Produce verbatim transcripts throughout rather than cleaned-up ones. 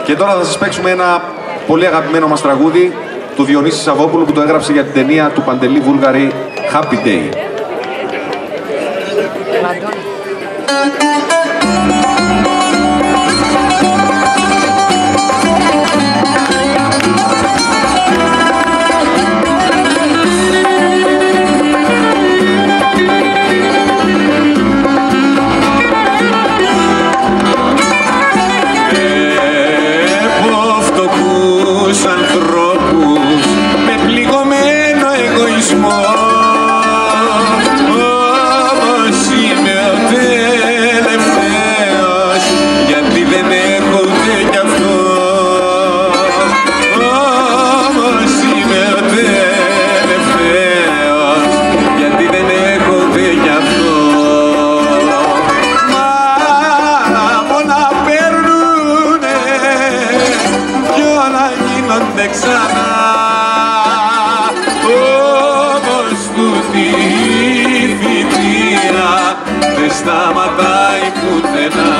Και τώρα θα σας παίξουμε ένα πολύ αγαπημένο μας τραγούδι του Διονύση Σαββόπουλου που το έγραψε για την ταινία του Παντελή Βούλγαρη Happy Day. Ανθρώπους με πληγωμένο εγωισμό, όμως είμαι ο τελευταίος, γιατί δεν έχω ούτε κι αυτό. Όμως είμαι ο τελευταίος, γιατί δεν έχω ούτε κι αυτό. Μα όλα παίρνουνε κι όλα γίνονται ξανά. Όμως τούτη η θητεία δεν σταματάει πουθενά.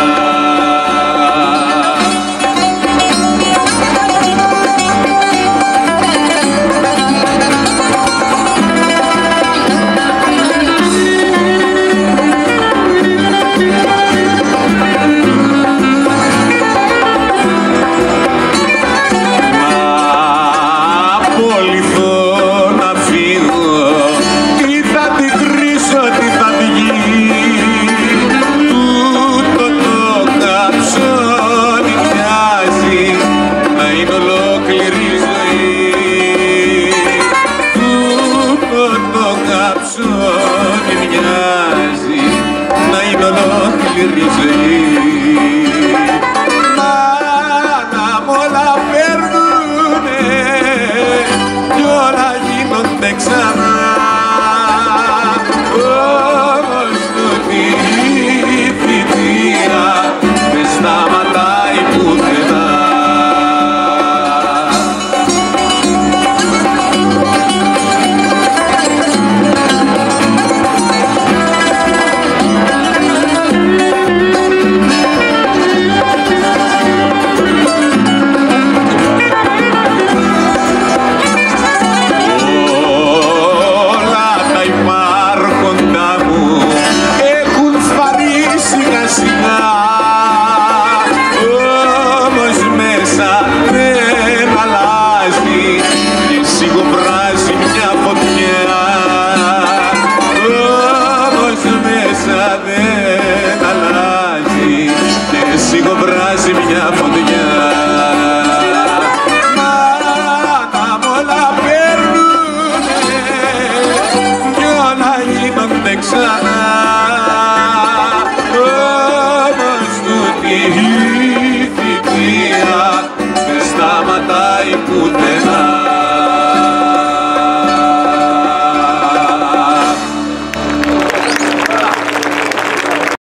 Δεν αλλάζει και σιγοβράζει μια φωτιά.